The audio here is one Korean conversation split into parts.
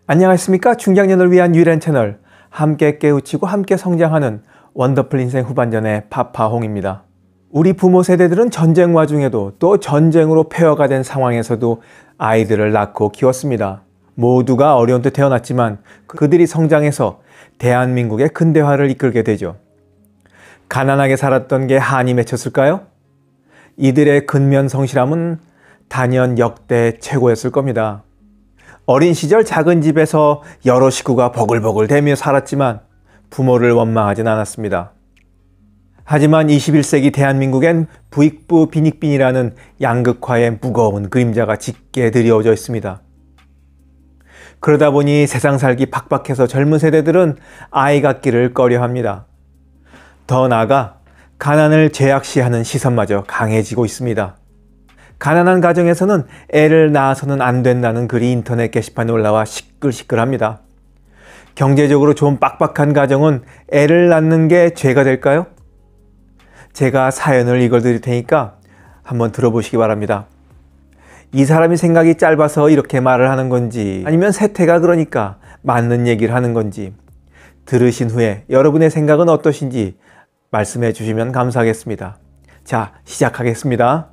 안녕하십니까. 중장년을 위한 유일한 채널, 함께 깨우치고 함께 성장하는 원더풀 인생 후반전의 파파홍입니다. 우리 부모 세대들은 전쟁 와중에도 또 전쟁으로 폐허가 된 상황에서도 아이들을 낳고 키웠습니다. 모두가 어려운 때 태어났지만 그들이 성장해서 대한민국의 근대화를 이끌게 되죠. 가난하게 살았던 게 한이 맺혔을까요? 이들의 근면성실함은 단연 역대 최고였을 겁니다. 어린 시절 작은 집에서 여러 식구가 버글버글 대며 살았지만 부모를 원망하진 않았습니다. 하지만 21세기 대한민국엔 부익부 빈익빈이라는 양극화의 무거운 그림자가 짙게 드리워져 있습니다. 그러다 보니 세상 살기 팍팍해서 젊은 세대들은 아이 갖기를 꺼려합니다. 더 나아가 가난을 죄악시하는 시선마저 강해지고 있습니다. 가난한 가정에서는 애를 낳아서는 안 된다는 글이 인터넷 게시판에 올라와 시끌시끌합니다. 경제적으로 좀 빡빡한 가정은 애를 낳는 게 죄가 될까요? 제가 사연을 읽어드릴 테니까 한번 들어보시기 바랍니다. 이 사람이 생각이 짧아서 이렇게 말을 하는 건지 아니면 세태가 그러니까 맞는 얘기를 하는 건지 들으신 후에 여러분의 생각은 어떠신지 말씀해 주시면 감사하겠습니다. 자, 시작하겠습니다.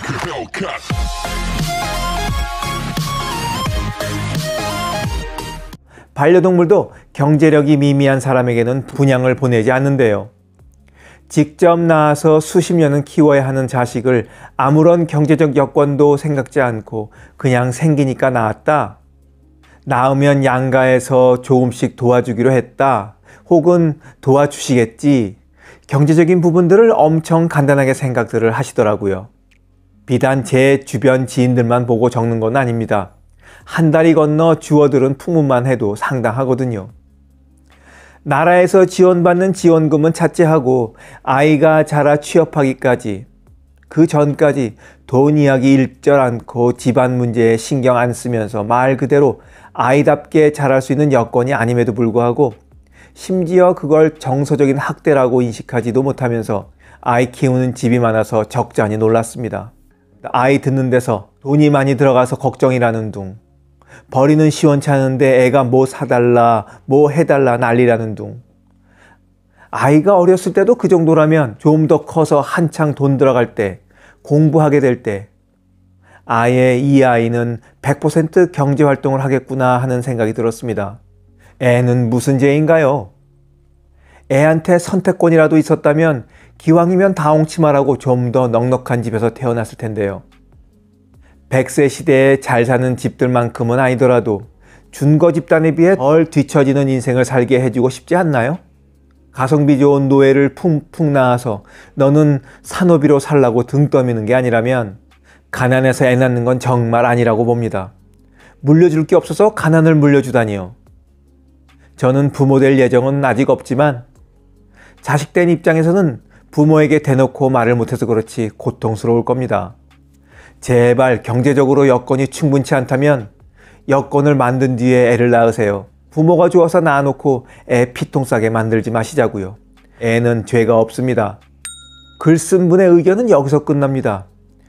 반려동물도 경제력이 미미한 사람에게는 분양을 보내지 않는데요. 직접 낳아서 수십 년은 키워야 하는 자식을 아무런 경제적 여건도 생각지 않고 그냥 생기니까 낳았다. 낳으면 양가에서 조금씩 도와주기로 했다. 혹은 도와주시겠지. 경제적인 부분들을 엄청 간단하게 생각들을 하시더라고요. 비단 제 주변 지인들만 보고 적는 건 아닙니다. 한 다리 건너 주워들은 풍문만 해도 상당하거든요. 나라에서 지원받는 지원금은 차치하고 아이가 자라 취업하기까지 그 전까지 돈 이야기 일절 않고 집안 문제에 신경 안 쓰면서 말 그대로 아이답게 자랄 수 있는 여건이 아님에도 불구하고 심지어 그걸 정서적인 학대라고 인식하지도 못하면서 아이 키우는 집이 많아서 적잖이 놀랐습니다. 아이 듣는 데서 돈이 많이 들어가서 걱정이라는 둥, 버리는 시원찮은데 애가 뭐 사달라 뭐 해달라 난리라는 둥. 아이가 어렸을 때도 그 정도라면 좀 더 커서 한창 돈 들어갈 때 공부하게 될 때 아예 이 아이는 100% 경제활동을 하겠구나 하는 생각이 들었습니다. 애는 무슨 죄인가요? 애한테 선택권이라도 있었다면 기왕이면 다홍치마라고 좀 더 넉넉한 집에서 태어났을 텐데요. 100세 시대에 잘 사는 집들만큼은 아니더라도 준거 집단에 비해 덜 뒤처지는 인생을 살게 해주고 싶지 않나요? 가성비 좋은 노예를 풍풍 낳아서 너는 산호비로 살라고 등 떠미는 게 아니라면 가난해서 애 낳는 건 정말 아니라고 봅니다. 물려줄 게 없어서 가난을 물려주다니요. 저는 부모 될 예정은 아직 없지만 자식된 입장에서는 부모에게 대놓고 말을 못해서 그렇지 고통스러울 겁니다. 제발 경제적으로 여건이 충분치 않다면 여건을 만든 뒤에 애를 낳으세요. 부모가 좋아서 낳아놓고 애 피통 싸게 만들지 마시자고요. 애는 죄가 없습니다. 글 쓴 분의 의견은 여기서 끝납니다.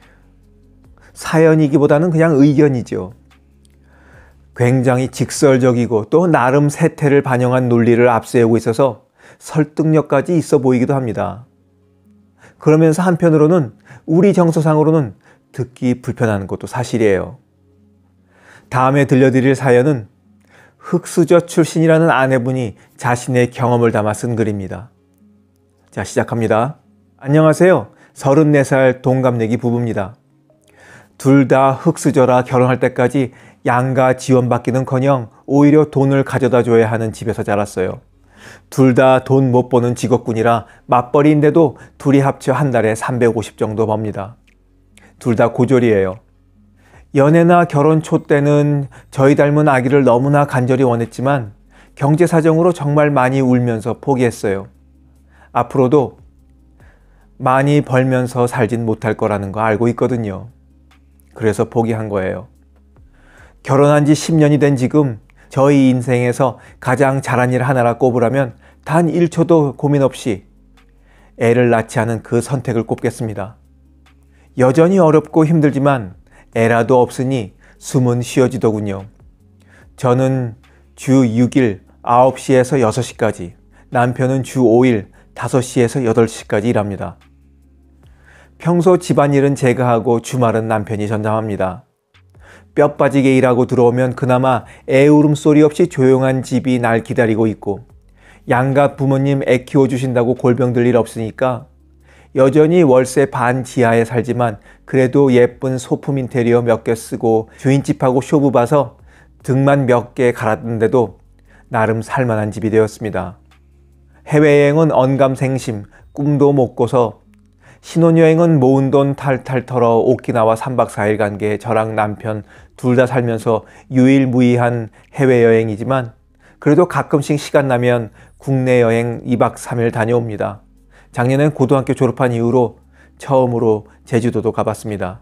사연이기보다는 그냥 의견이죠. 굉장히 직설적이고 또 나름 세태를 반영한 논리를 앞세우고 있어서 설득력까지 있어 보이기도 합니다. 그러면서 한편으로는 우리 정서상으로는 듣기 불편한 것도 사실이에요. 다음에 들려드릴 사연은 흑수저 출신이라는 아내분이 자신의 경험을 담아 쓴 글입니다. 자, 시작합니다. 안녕하세요. 34살 동갑내기 부부입니다. 둘 다 흑수저라 결혼할 때까지 양가 지원받기는커녕 오히려 돈을 가져다 줘야 하는 집에서 자랐어요. 둘 다 돈 못 버는 직업군이라 맞벌이인데도 둘이 합쳐 한 달에 350 정도 법니다. 둘 다 고졸이에요. 연애나 결혼 초 때는 저희 닮은 아기를 너무나 간절히 원했지만 경제 사정으로 정말 많이 울면서 포기했어요. 앞으로도 많이 벌면서 살진 못할 거라는 거 알고 있거든요. 그래서 포기한 거예요. 결혼한 지 10년이 된 지금 저희 인생에서 가장 잘한 일 하나라 꼽으라면 단 1초도 고민 없이 애를 낳지 않은 그 선택을 꼽겠습니다. 여전히 어렵고 힘들지만 애라도 없으니 숨은 쉬어지더군요. 저는 주 6일 9시에서 6시까지, 남편은 주 5일 5시에서 8시까지 일합니다. 평소 집안일은 제가 하고 주말은 남편이 전담합니다. 뼈 빠지게 일하고 들어오면 그나마 애 울음소리 없이 조용한 집이 날 기다리고 있고, 양가 부모님 애 키워주신다고 골병들 일 없으니까 여전히 월세 반 지하에 살지만 그래도 예쁜 소품 인테리어 몇 개 쓰고 주인집하고 쇼부 봐서 등만 몇 개 갈았는데도 나름 살만한 집이 되었습니다. 해외여행은 언감생심, 꿈도 못 꿔서, 신혼여행은 모은 돈 탈탈 털어 오키나와 3박 4일 간 게 저랑 남편 둘 다 살면서 유일무이한 해외여행이지만 그래도 가끔씩 시간 나면 국내 여행 2박 3일 다녀옵니다. 작년엔 고등학교 졸업한 이후로 처음으로 제주도도 가봤습니다.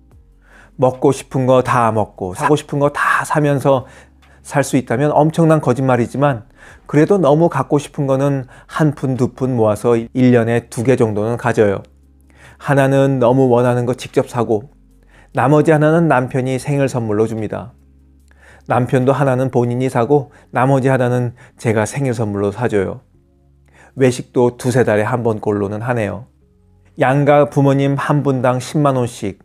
먹고 싶은 거 다 먹고 사고 싶은 거 다 사면서 살 수 있다면 엄청난 거짓말이지만 그래도 너무 갖고 싶은 거는 한 푼, 두 푼 모아서 1년에 2개 정도는 가져요. 하나는 너무 원하는 거 직접 사고 나머지 하나는 남편이 생일 선물로 줍니다. 남편도 하나는 본인이 사고 나머지 하나는 제가 생일 선물로 사줘요. 외식도 두세 달에 한 번꼴로는 하네요. 양가 부모님 한 분당 10만 원씩,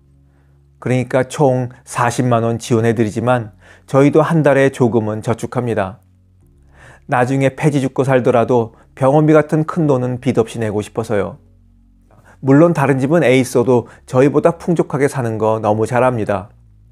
그러니까 총 40만 원 지원해드리지만 저희도 한 달에 조금은 저축합니다. 나중에 폐지 죽고 살더라도 병원비 같은 큰 돈은 빚 없이 내고 싶어서요. 물론 다른 집은 애 있어도 저희보다 풍족하게 사는 거 너무 잘 압니다.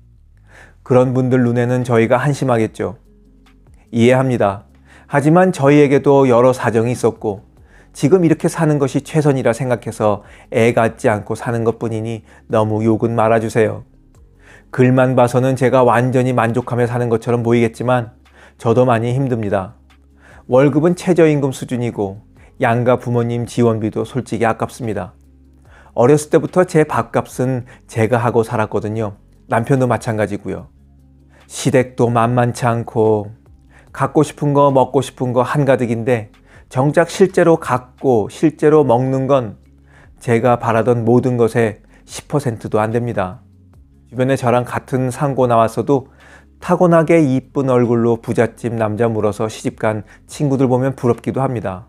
그런 분들 눈에는 저희가 한심하겠죠. 이해합니다. 하지만 저희에게도 여러 사정이 있었고 지금 이렇게 사는 것이 최선이라 생각해서 애 갖지 않고 사는 것뿐이니 너무 욕은 말아주세요. 글만 봐서는 제가 완전히 만족하며 사는 것처럼 보이겠지만 저도 많이 힘듭니다. 월급은 최저임금 수준이고 양가 부모님 지원비도 솔직히 아깝습니다. 어렸을 때부터 제 밥값은 제가 하고 살았거든요. 남편도 마찬가지고요. 시댁도 만만치 않고 갖고 싶은 거 먹고 싶은 거 한가득인데 정작 실제로 갖고 실제로 먹는 건 제가 바라던 모든 것의 10%도 안 됩니다. 주변에 저랑 같은 상고 나왔어도 타고나게 이쁜 얼굴로 부잣집 남자 물어서 시집간 친구들 보면 부럽기도 합니다.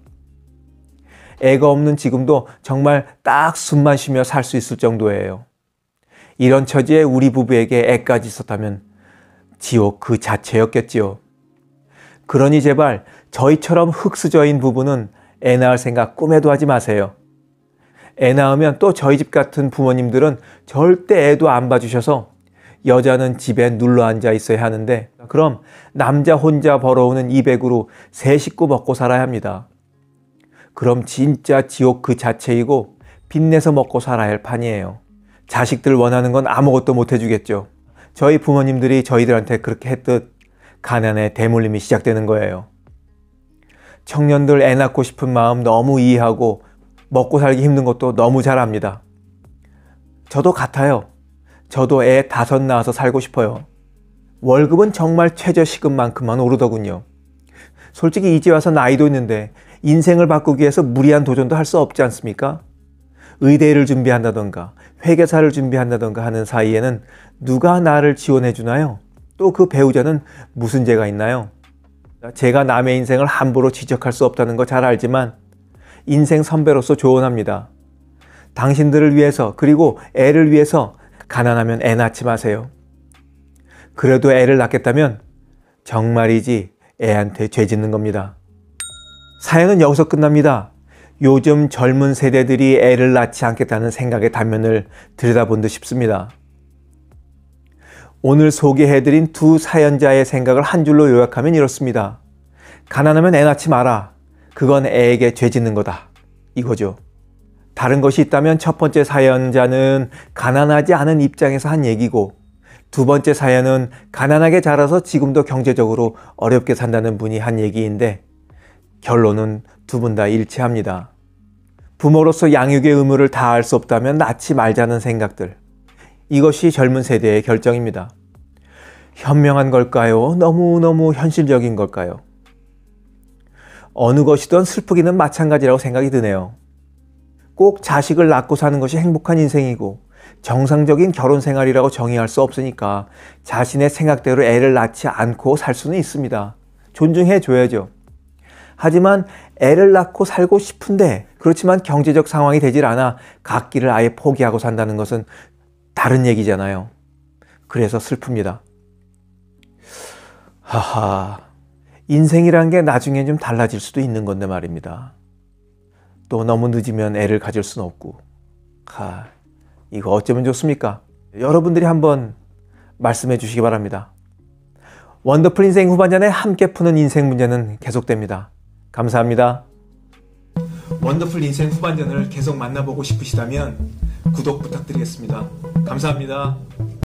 애가 없는 지금도 정말 딱 숨만 쉬며 살 수 있을 정도예요. 이런 처지에 우리 부부에게 애까지 있었다면 지옥 그 자체였겠지요. 그러니 제발 저희처럼 흙수저인 부부는 애 낳을 생각 꿈에도 하지 마세요. 애 낳으면 또 저희 집 같은 부모님들은 절대 애도 안 봐주셔서 여자는 집에 눌러앉아 있어야 하는데 그럼 남자 혼자 벌어오는 200으로 세 식구 먹고 살아야 합니다. 그럼 진짜 지옥 그 자체이고 빚내서 먹고 살아야 할 판이에요. 자식들 원하는 건 아무것도 못 해주겠죠. 저희 부모님들이 저희들한테 그렇게 했듯 가난의 대물림이 시작되는 거예요. 청년들 애 낳고 싶은 마음 너무 이해하고 먹고 살기 힘든 것도 너무 잘 압니다. 저도 같아요. 저도 애 5 낳아서 살고 싶어요. 월급은 정말 최저시급만큼만 오르더군요. 솔직히 이제 와서 나이도 있는데 인생을 바꾸기 위해서 무리한 도전도 할 수 없지 않습니까? 의대를 준비한다던가 회계사를 준비한다던가 하는 사이에는 누가 나를 지원해 주나요? 또 그 배우자는 무슨 죄가 있나요? 제가 남의 인생을 함부로 지적할 수 없다는 거 잘 알지만 인생 선배로서 조언합니다. 당신들을 위해서 그리고 애를 위해서 가난하면 애 낳지 마세요. 그래도 애를 낳겠다면 정말이지 애한테 죄 짓는 겁니다. 사연은 여기서 끝납니다. 요즘 젊은 세대들이 애를 낳지 않겠다는 생각의 단면을 들여다본 듯 싶습니다. 오늘 소개해드린 두 사연자의 생각을 한 줄로 요약하면 이렇습니다. 가난하면 애 낳지 마라. 그건 애에게 죄 짓는 거다. 이거죠. 다른 것이 있다면 첫 번째 사연자는 가난하지 않은 입장에서 한 얘기고 두 번째 사연은 가난하게 자라서 지금도 경제적으로 어렵게 산다는 분이 한 얘기인데 결론은 두 분 다 일치합니다. 부모로서 양육의 의무를 다할 수 없다면 낳지 말자는 생각들. 이것이 젊은 세대의 결정입니다. 현명한 걸까요? 너무너무 현실적인 걸까요? 어느 것이든 슬프기는 마찬가지라고 생각이 드네요. 꼭 자식을 낳고 사는 것이 행복한 인생이고 정상적인 결혼 생활이라고 정의할 수 없으니까 자신의 생각대로 애를 낳지 않고 살 수는 있습니다. 존중해 줘야죠. 하지만 애를 낳고 살고 싶은데 그렇지만 경제적 상황이 되질 않아 갖기를 아예 포기하고 산다는 것은 다른 얘기잖아요. 그래서 슬픕니다. 하하, 인생이란 게 나중에 좀 달라질 수도 있는 건데 말입니다. 또 너무 늦으면 애를 가질 수는 없고. 이거 어쩌면 좋습니까? 여러분들이 한번 말씀해 주시기 바랍니다. 원더풀 인생 후반전에 함께 푸는 인생 문제는 계속됩니다. 감사합니다. 원더풀 인생 후반전을 계속 만나보고 싶으시다면 구독 부탁드리겠습니다. 감사합니다.